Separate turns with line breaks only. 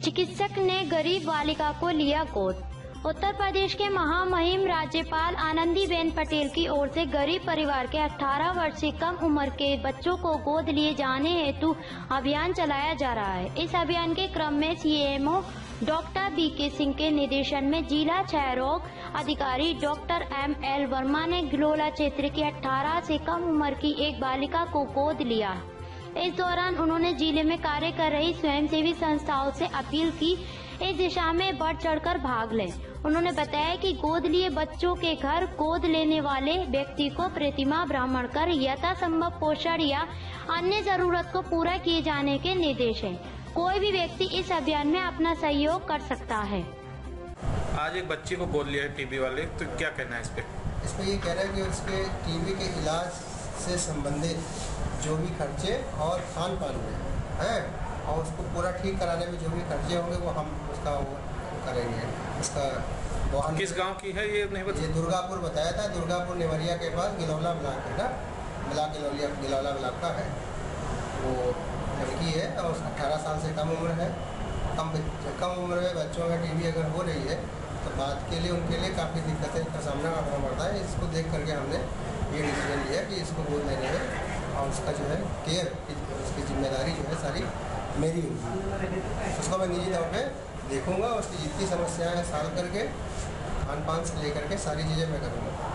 चिकित्सक ने गरीब बालिका को लिया गोद। उत्तर प्रदेश के महामहिम राज्यपाल आनंदीबेन पटेल की ओर से गरीब परिवार के 18 वर्ष से कम उम्र के बच्चों को गोद लिए जाने हेतु अभियान चलाया जा रहा है। इस अभियान के क्रम में सीएमओ डॉक्टर बीके सिंह के निर्देशन में जिला क्षय रोग अधिकारी डॉक्टर ML वर्मा ने गिलोला क्षेत्र की 18 से कम उम्र की एक बालिका को गोद लिया। इस दौरान उन्होंने जिले में कार्य कर रही स्वयंसेवी संस्थाओं से अपील की इस दिशा में बढ़ चढ़कर भाग लें। उन्होंने बताया कि गोद लिए बच्चों के घर गोद लेने वाले व्यक्ति को प्रतिमा भ्रमण कर यथासंभव पोषण या अन्य जरूरत को पूरा किए जाने के निर्देश हैं। कोई भी व्यक्ति इस अभियान में अपना सहयोग कर सकता है।
आज एक बच्ची को गोद लिया है टीबी वाले, तो क्या कहना है इस पे?
इसमें ये कह रहा है कि उसके टीबी के इलाज से संबंधित जो भी खर्चे और खान पान में है और उसको पूरा ठीक कराने में जो भी खर्चे होंगे वो हम उसका वो करेंगे। उसका वहाँ
किस गांव की है ये नहीं बताया?
ये दुर्गापुर बताया था, दुर्गापुर नेवरिया के पास गिलौला ब्लॉक है ना, गिलौला ब्लॉक का है। वो लड़की है और 18 साल से कम उम्र है। कम उम्र में बच्चों में टीबी अगर हो रही है तो बात के लिए उनके लिए काफ़ी दिक्कतें का सामना करना पड़ता है। इसको देख करके हमने ये डिसीजन लिया कि इसको गोद लेने में और उसका जो है केयर, उसकी जिम्मेदारी जो है सारी मेरी होगी। उसको मैं निजी तौर पे देखूंगा, उसकी जितनी समस्याएं हैं सॉल्व करके खान पान से लेकर के सारी चीज़ें मैं करूँगा।